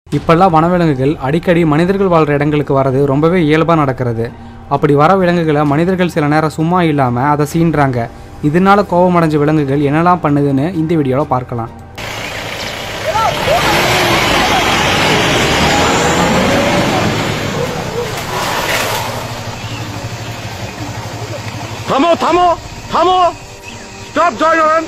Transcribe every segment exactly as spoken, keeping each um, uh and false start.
இப்போல்லாம் வனவிலங்குகள் அடிக்கடி மனிதர்கள் வாழ்கிற இடங்களுக்கு வரது ரொம்பவே இயல்பாக நடக்கிறது. அப்படி வர விலங்குகளை மனிதர்கள் சில நேரம் சும்மா இல்லாமல் அதை சீன்றாங்க. இதனால கோபமடைஞ்ச விலங்குகள் என்னெல்லாம் பண்ணுதுன்னு இந்த வீடியோவில் பார்க்கலாம். थांबो थांबो थांबो स्टॉप ड्राइवर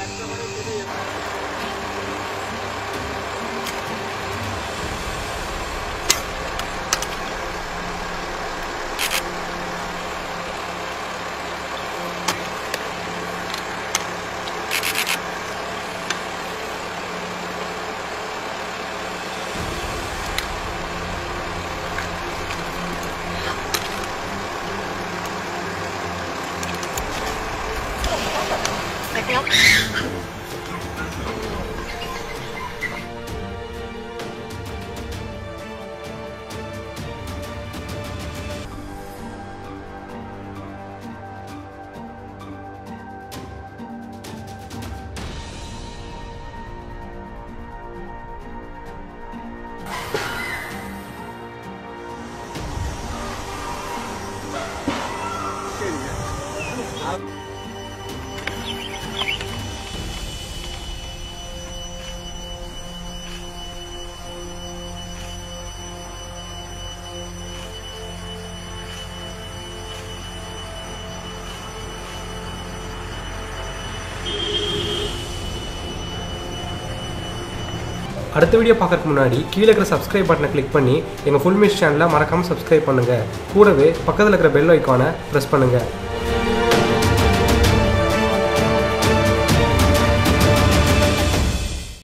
அடுத்த வீடியோ பார்க்கறதுக்கு முன்னாடி கீழே இருக்கிற சப்ஸ்கிரைப் பட்டனை கிளிக் பண்ணி எங்கள் ஃபுல் மிஸ் சேனலை மறக்காமல் சப்ஸ்கிரைப் பண்ணுங்கள். கூடவே பக்கத்தில் இருக்கிற பெல் ஐக்கானை ப்ரெஸ் பண்ணுங்கள்.